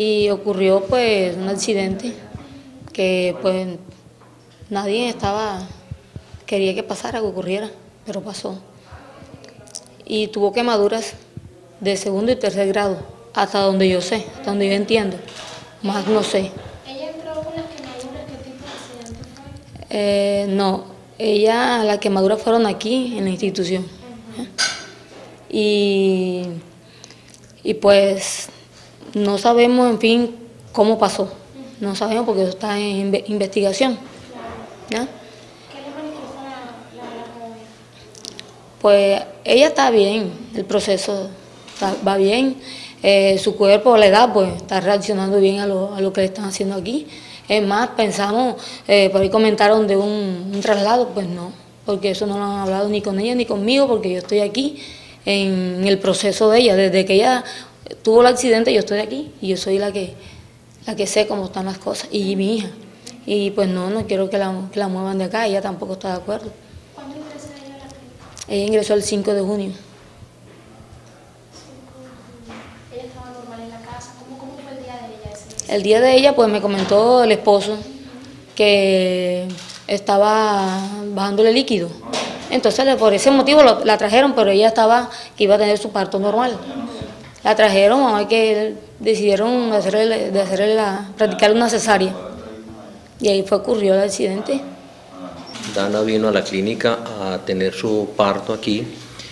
y ocurrió pues un accidente que pues nadie quería que pasara, que ocurriera, pero pasó. Y tuvo quemaduras de segundo y tercer grado, hasta donde yo sé, hasta donde yo entiendo, más no sé. ¿Ella entró con las quemaduras? ¿Qué tipo de accidente fue? No, las quemaduras fueron aquí, en la institución. Y pues no sabemos, en fin, cómo pasó. No sabemos porque eso está en investigación. ¿Ya? ¿Qué le manifiesta la joven? Pues ella está bien, el proceso va bien, su cuerpo, la edad, pues está reaccionando bien a lo que le están haciendo aquí. Es más, pensamos, por ahí comentaron de un traslado, pues no, porque eso no lo han hablado ni con ella ni conmigo, porque yo estoy aquí en el proceso de ella. Desde que ella tuvo el accidente yo estoy aquí y yo soy la que sé cómo están las cosas, y mi hija. Y pues no quiero que la muevan de acá, ella tampoco está de acuerdo. ¿Cuándo ingresó ella a la clínica? Ella ingresó el 5 de junio. ¿Ella estaba normal en la casa? ¿Cómo fue el día de ella ese día? El día de ella, pues me comentó el esposo que estaba bajándole líquido. Entonces, por ese motivo la trajeron, pero ella que iba a tener su parto normal. La trajeron, a ver que decidieron practicar una cesárea. Y ahí ocurrió el accidente. Dana vino a la clínica a tener su parto aquí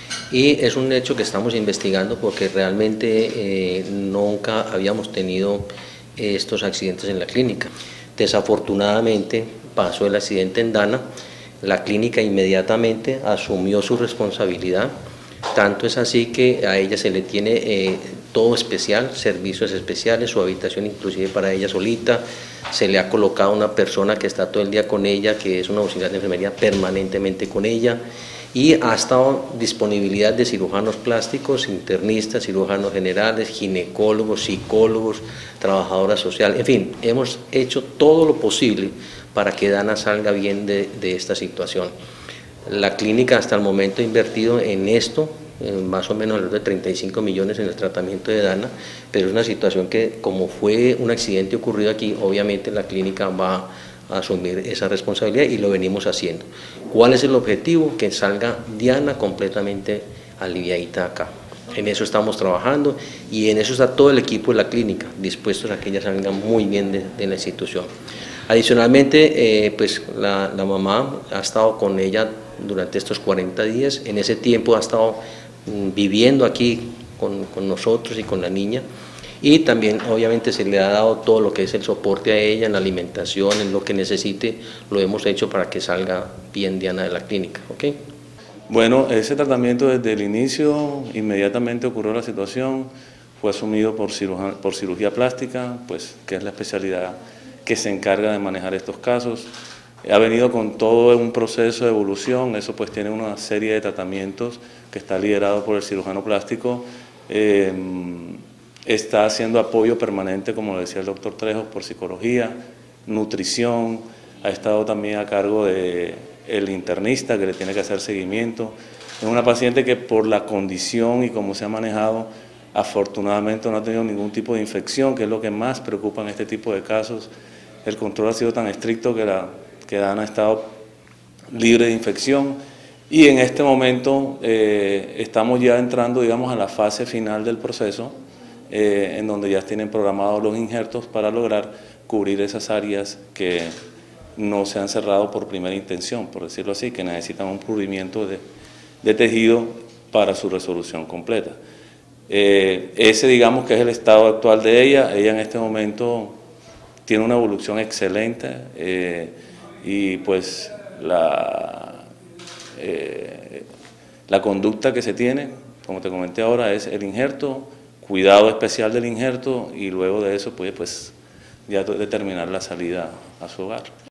y es un hecho que estamos investigando porque realmente nunca habíamos tenido estos accidentes en la clínica. Desafortunadamente pasó el accidente en Dana, la clínica inmediatamente asumió su responsabilidad, tanto es así que a ella se le tiene todo especial, servicios especiales, su habitación inclusive para ella solita, se le ha colocado una persona que está todo el día con ella, que es una auxiliar de enfermería permanentemente con ella, y ha estado disponibilidad de cirujanos plásticos, internistas, cirujanos generales, ginecólogos, psicólogos, trabajadora social, en fin, hemos hecho todo lo posible para que Dana salga bien de esta situación. La clínica hasta el momento ha invertido en esto más o menos alrededor de 35 millones en el tratamiento de Dana, pero es una situación que, como fue un accidente ocurrido aquí, obviamente la clínica va a asumir esa responsabilidad y lo venimos haciendo. ¿Cuál es el objetivo? Que salga Diana completamente aliviadita acá. En eso estamos trabajando y en eso está todo el equipo de la clínica, dispuestos a que ella salga muy bien de la institución. Adicionalmente, pues la mamá ha estado con ella durante estos 40 días, en ese tiempo ha estado viviendo aquí con nosotros y con la niña, y también obviamente se le ha dado todo lo que es el soporte a ella en la alimentación, en lo que necesite, lo hemos hecho para que salga bien Diana de la clínica. ¿Okay? Bueno, ese tratamiento desde el inicio, inmediatamente ocurrió la situación, fue asumido por cirugía plástica, pues que es la especialidad que se encarga de manejar estos casos. Ha venido con todo un proceso de evolución, eso pues tiene una serie de tratamientos que está liderado por el cirujano plástico, está haciendo apoyo permanente, como decía el doctor Trejo, por psicología, nutrición, ha estado también a cargo del internista que le tiene que hacer seguimiento. Es una paciente que por la condición y cómo se ha manejado, afortunadamente no ha tenido ningún tipo de infección, que es lo que más preocupa en este tipo de casos. El control ha sido tan estricto que Dana ha estado libre de infección y en este momento estamos ya entrando, digamos, a la fase final del proceso, en donde ya tienen programados los injertos para lograr cubrir esas áreas que no se han cerrado por primera intención, por decirlo así, que necesitan un cubrimiento de tejido para su resolución completa. Ese, digamos, que es el estado actual de ella. Ella en este momento tiene una evolución excelente y pues la conducta que se tiene, como te comenté ahora, es el injerto, cuidado especial del injerto y luego de eso pues ya determinar la salida a su hogar.